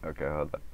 Okay, hold up.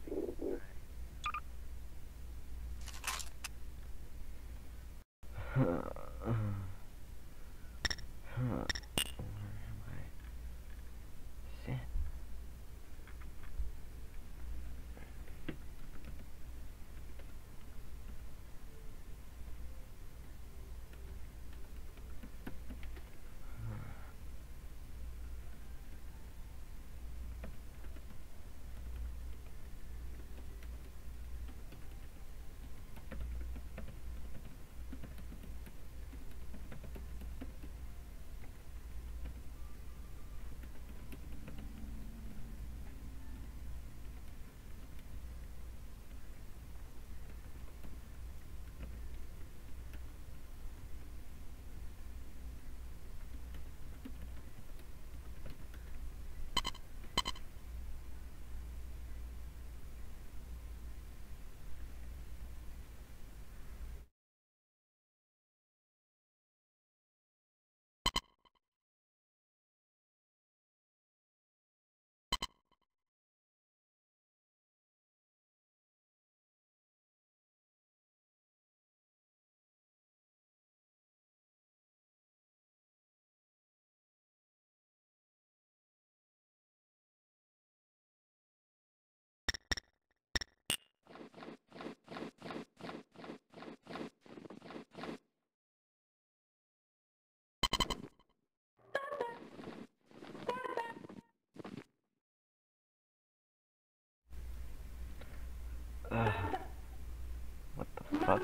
What the fuck?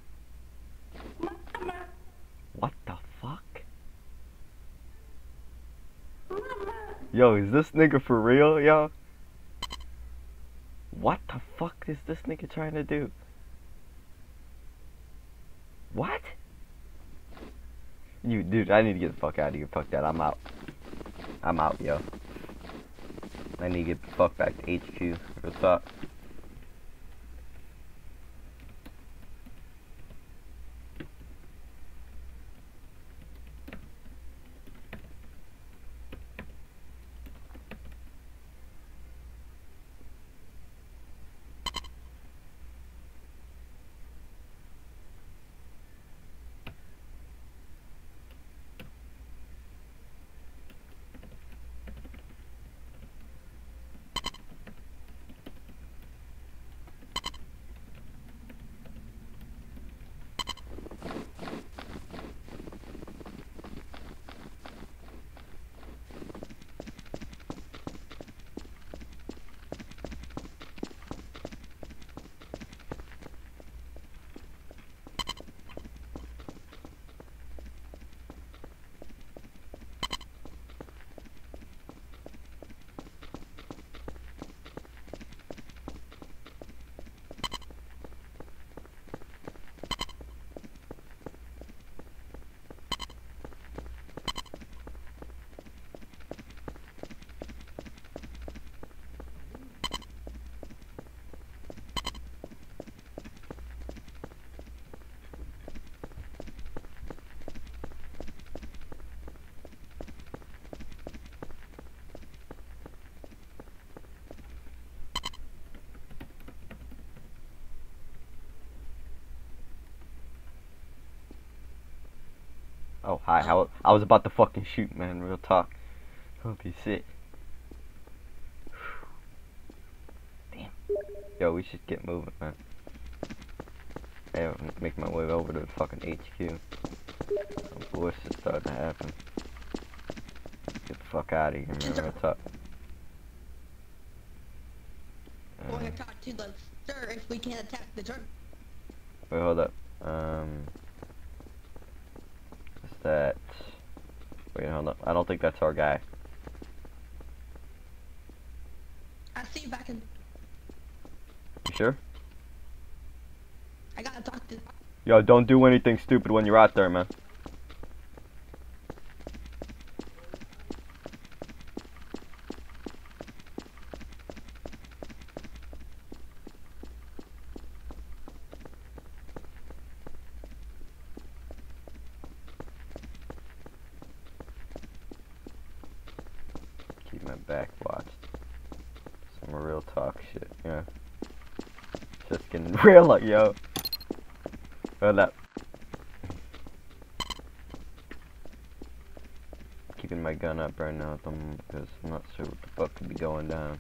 What the fuck? Yo, is this nigga for real, yo? What the fuck is this nigga trying to do? What? You, dude, I need to get the fuck out of here. Fuck that, I'm out. I'm out, yo. I need to get the fuck back to HQ. Real talk. Oh, hi. I was about to fucking shoot, man. Real talk. Hope you sit. Damn. Yo, we should get moving, man. Hey, I'm making my way over to the fucking HQ. Bullshit starting to happen. Get the fuck out of here, man. Real talk. Going to talk to the sir if we can't attack the truck. Wait, hold up. Is that... Wait, hold up. I don't think that's our guy. I see you back in. You sure? I gotta talk to. Yo, don't do anything stupid when you're out there, man. Keep my back watched. Some real real talk shit, yeah. Just getting real like, yo. Hold up. Keeping my gun up right now at the moment because I'm not sure what the fuck could be going down.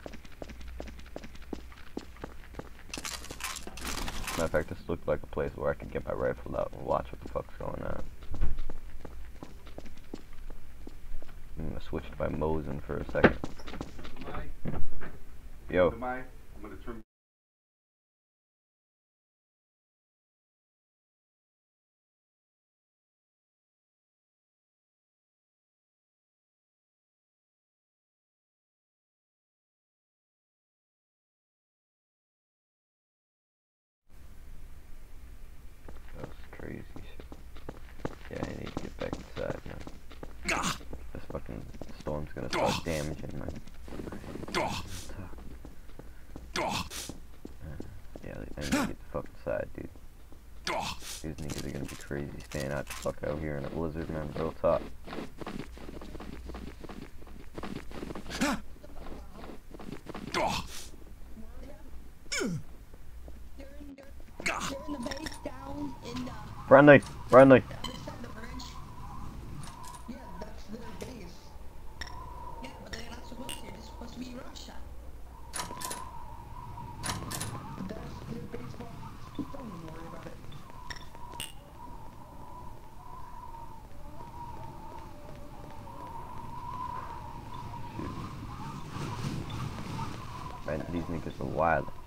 Matter of fact, this looked like a place where I could get my rifle out and watch what the fuck's going on. I'm gonna switch to my Mosin for a second. Yo. I'm gonna trim. That was crazy shit. Yeah, I need to get back inside now. This fucking storm's gonna start damaging my... Yeah, I need to get the fuck inside, dude. These niggas are gonna be crazy staying out the fuck out here in a blizzard, man. Real talk. They're in the base down in the Friendly! Friendly! other side of the bridge. Yeah, that's their base. Yeah, but they're not supposed to. They're supposed to be Russia. That's their base. Don't even worry about it. Man, these niggas are wild.